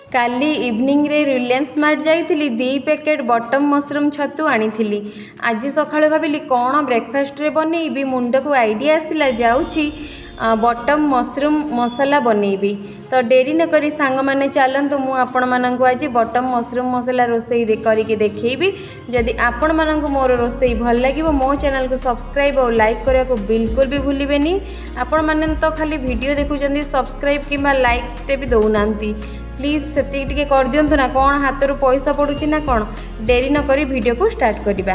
काली evening रे Reliance smart जाइली 2 packet button mushroom छतु आनी। आज सकाଳେ भाविली कौन ब्रेकफास्ट रे बनईबी मुंड को आइडिया आसला जाऊँगी बटम मशरूम मसला बनईबी। तो डेरी न करी सांग माने चलतु मु आपण माननकु आज बटम मशरूम मसला रोसई करके देखैबी। जदि आपण माननकु मोर रोसई भल लागिवो मो चैनल को सब्सक्राइब और लाइक करने को बिल्कुल भी भूलिबेनी। आपण माने तो खाली वीडियो देखुचंदी सब्सक्राइब किंबा लाइक टे भी दउनांती। प्लीज से कर दिंतु ना कौन हाथ रू पैसा पड़ुची ना कौन। डेरी न करी वीडियो को स्टार्ट करिबा।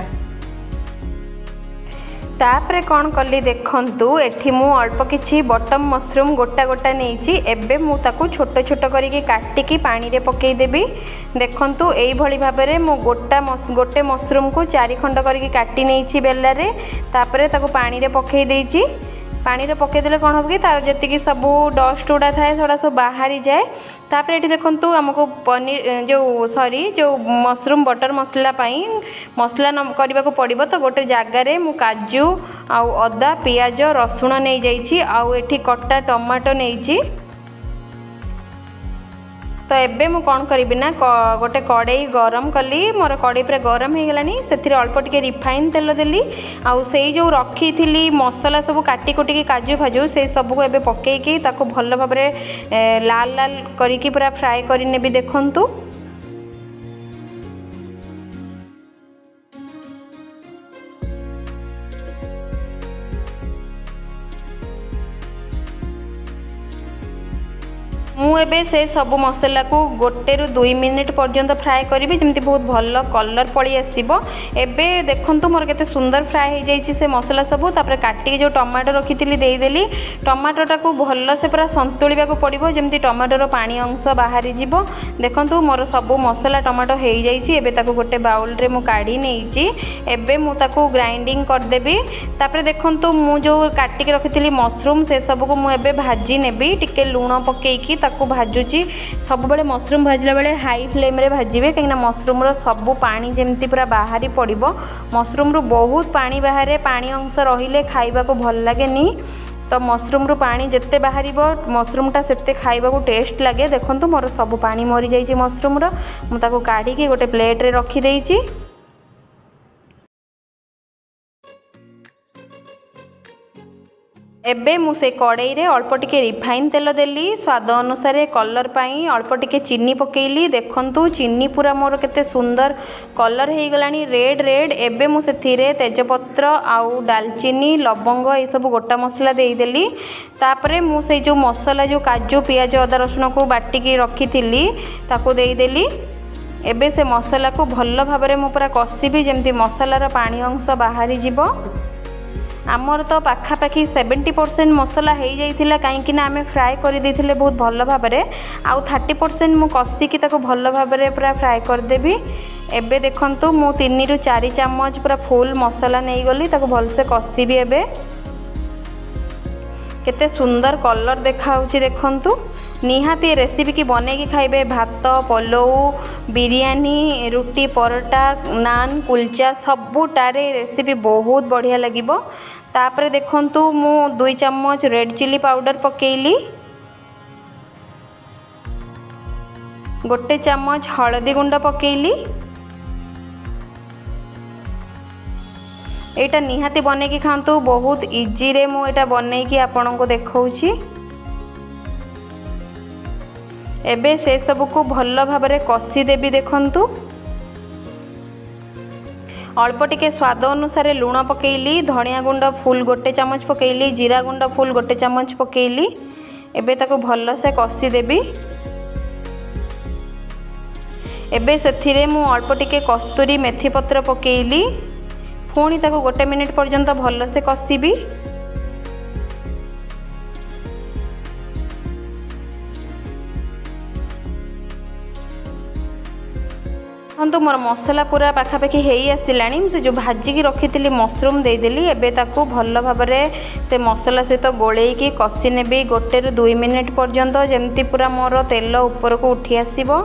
तापरे कौन कली देखंतु एठी मु अल्प किछि बटम मशरूम गोटा गोटा नेइछि। एबे मु ताकू छोट छोट करिके काटिकी पानी रे पकेई देबी। देखंतु एई भली भाबरे मु गोटे मशरूम को 4 खंड करिके काटी नेइछि बेला रे। तापरे ताकू पानी रे पकेई देइछि। पानी रे पके देले कौन हो कि तार जति सबू डस्ट गुड़ा थाए थोड़ा सब बाहरी जाए। तापर ये देखंतु हमको पनीर जो मशरूम बटर मसला पाई मसला करने को पड़ो। तो गोटे जगार मु काजू आउ अदा पियाज रसुण नहीं जाइछि आउ एठी कटा टमाटो नहीं। तो एबे मु कौन करी ना गोटे कड़ई गरम कली। मोर कड़ई पूरा गरम हो गलानी। से अल्प टिके रिफाइन तेल देली आउ से जो रखी थी मसला सब काटी कुटी काजू फाजू से सब को एबे पकेकी ताको भल भाव लाल लाल करिकी पूरा फ्राए करी नेबी। देखंतु मुझे से सब मसला को 1 ରୁ 2 मिनिट पर्यंत फ्राए करी जमी बहुत भल कलर पड़ी आसो। एबे देखंतु मोर केते सुंदर फ्राए हो जाइए से मसला सब। तापर काटिक जो टमाटो रखी देदेली टमाटोटा को भल से पूरा संतुलिया को पड़ो जमी टमाटोर पानी अंश बाहरी जीव। देखंतु मोर सब मसला टमाटो हो जाइए। एबे ताको गोटे बाउल रे मु काढ़ी नेइछि। एबे मु ताको ग्राइंडिंग करदेबी। तापर देखंतु मु जो काटिक रखी मशरूम से सब को मुझे भाजी नेबी टिके लूण पकेकी ताकू भाजुची। सब बेले मशरूम भाजला बेले हाई फ्लेम रे भाजिबे कहीं मशरूम रो सब पानी जेमती पूरा बाहरी पड़िबो। मशरूम रू बहुत पानी बाहर पानी अंश रहिले खाइबा को भल लागेनी। तो मशरूम रू पानी जिते बाहर मशरूमटा से खाइबा को टेस्ट लगे। देखंतु मोर सब पानी मरी जाइए मशरूम रो। मु ताको काढ़ी गोटे प्लेट रे रखी देइछि। एबे मु से कड़ई रे अल्प टिके रिफाइन तेल देली स्वाद अनुसार कलर पाई अल्प टिके चीनी पकेइली। देखंतु चीनी पूरा मोर केते सुंदर कलर हो गलानी रेड रेड। एबे मु सेथिरे तेजपत्र आउ दालचीनी लवंग ये सब गोटा मसला देदेली। तापरे मु से जो मसला जो काजू पियाज अदा रसुण को बाटिकी रखी थी ताको देदेली। एबे से मसला को भल भाबरे मु पूरा कषिबी जमती मसलार पानी अंश बाहरी जीव। आमर तो पाखापाखि 70% मसला हो जाइथिला कहीं आम फ्राए कर देथिले बहुत भल भाव। आउ 30% मु कषिकी ताको भल भाव पूरा फ्राए करदेबी। एबे देखंतु मु 3 ରୁ 4 चामच पूरा फुल मसला नहीं गली ताको भल से कषिबी। एबे केते सुंदर कलर देखाउची देखंतु। निहाती रेसिपी की बनैकी खाइबे भात पलौ बिरयानी रुटी परोटा नान कुलचा सबुटारे रेसिपी बहुत बढ़िया लगिबो। तापरे देखंतु मु 2 चम्मच रेड चिली पाउडर पकेइली। 1 चम्मच हळदी गुंड पकेइली। एटा निहाती बनैकी खांतु बहुत इजी रे मु एटा बनैकी आपन को देखाउची। एबे से सब को भल भाव कषि देवी। देखंतु अल्प टिके स्वाद अनुसार लूण पकेइली धनिया गुंड फुल 1 चम्मच पकेइली जीरा गुंड फुल 1 चम्मच पकेइली। एबे ताको भल से कषि देवी। एबे सेथिरे मु अल्प टिके कस्तूरी मेथी पत्र पकेइली। पुणी ताको 1 मिनिट पर्यंत भल से कषिबी। तो मोर मसला पूरा पाखापाखि हो आसलानी। से जो भाजिकी रखी थी मशरूम देदेली। एबे ताकू भल भाव से मसला सहित गोलेकी कषि नेबी 1 ରୁ 2 मिनिट पर्यंत जमती पूरा मोर तेल ऊपर को उठी आसीबो।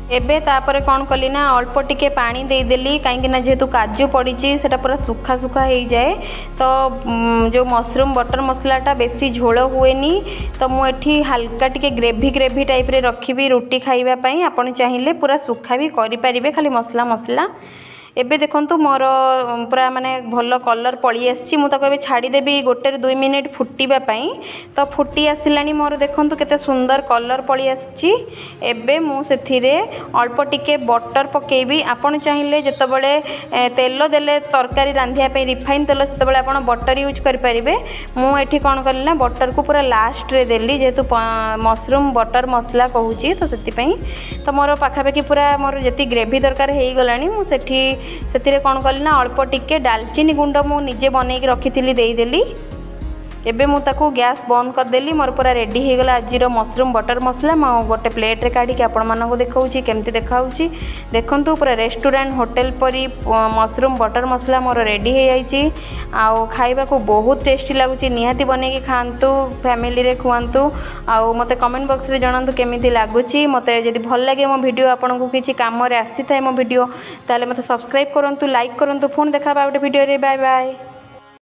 एबे तापर कौन कली ना अल्प टिके पानी देदेली कहीं जेहेतु काजू पड़ी से पूरा सुखा सुखा हो जाए तो जो मशरूम बटर मसलाटा बेसी झोल हुए तो मुझे हल्का टिके ग्रेवी ग्रेवी टाइप रे रखी रुटी खाइबापी आपन चाहिए पूरा सुखा भी करें खाली मसला मसला। एबे देखंतु मोर पूरा माने भल कलर पड़ी आसी मुझे छाड़देवी 1-2 मिनिट फुटिबा पई तो फुटी आसिलानी मोर देखंतु केते सुंदर कलर पड़ी आसी। एबे मु सेथिरे अल्प टिके बटर पकेबी आपन चाहिए जेतबेले तेल देले तरकारी रांधिया पे रिफाइन तेल सेतबेले आपन बटर यूज कर परिबे। मु एठी कोन करली ना बटर को पूरा लास्ट रे देली जेतु मशरूम बटर मसला कहूची तो सेति पई तो मोर पाखापाखि पूरा मोर जेती ग्रेवी दरकार हे गलानी मु सेठी से कौन कली ना अल्प टिके डालचीनी गुंड मु निजे बनई रखी देदेली। एबे मु ताकू गैस बंद करदेली मोर पूरा रेडी हो गला आज मशरूम बटर मसला। मैं गोटे प्लेट रे काढ़ी आपण मानक देखाऊँ केमती देखाऊँ देखंतु पूरा रेस्टोरेंट होटल परी मशरूम बटर मसला मोर रेडी हो जाइए। आउ खाइबा को बहुत टेस्टी लगुच निहाती बनई खातु फैमिली रे खुआंतु। आउ मते कमेंट बॉक्स रे जणांतु केमिति लागुच मते जदि भल लागे मो वीडियो आपन को किछि काम रे आसी थाए मो वीडियो ताले मते सब्सक्राइब करंतु लाइक करंतु फोन देखा गोटे वीडियो रे बाय बाय।